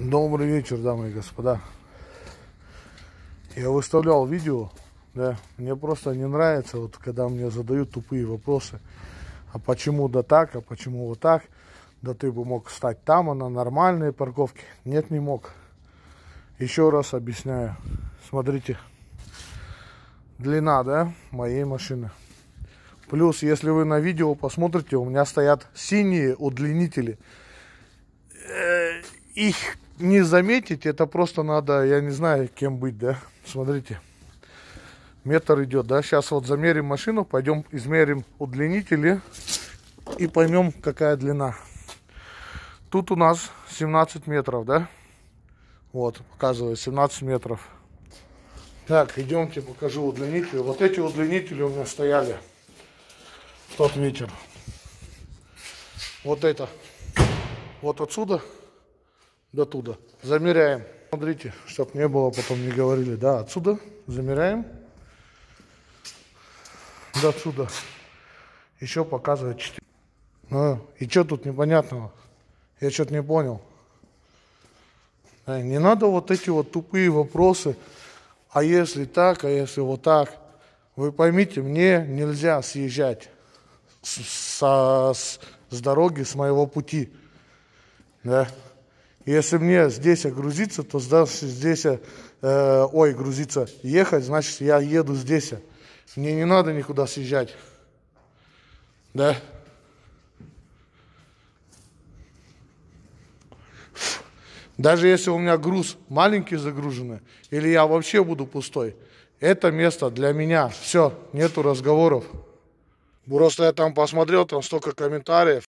Добрый вечер, дамы и господа. Я выставлял видео, да, мне просто не нравится, вот когда мне задают тупые вопросы. А почему да так, а почему вот так? Да ты бы мог стать там, а на нормальной парковке. Нет, не мог. Еще раз объясняю. Смотрите. Длина, да, моей машины. Плюс, если вы на видео посмотрите, у меня стоят синие удлинители. Их не заметить, это просто надо, я не знаю, кем быть, да. Смотрите. Метр идет, да. Сейчас вот замерим машину, пойдем измерим удлинители и поймем, какая длина. Тут у нас 17 метров, да. Вот, показывает 17 метров. Так, идемте, покажу удлинители. Вот эти удлинители у меня стояли в тот вечер. Вот это. Вот отсюда до туда. Замеряем. Смотрите, чтобы не было, потом не говорили. Да, отсюда замеряем. До отсюда. Еще показывает 4. И что тут непонятного? Я что-то не понял. Не надо вот эти вот тупые вопросы. А если так, а если вот так? Вы поймите, мне нельзя съезжать с дороги, с моего пути. Да? Если мне здесь грузиться, то здесь, грузиться, ехать, значит, я еду здесь. Мне не надо никуда съезжать. Да? Даже если у меня груз маленький загруженный, или я вообще буду пустой, это место для меня. Все, нету разговоров. Просто я там посмотрел, там столько комментариев.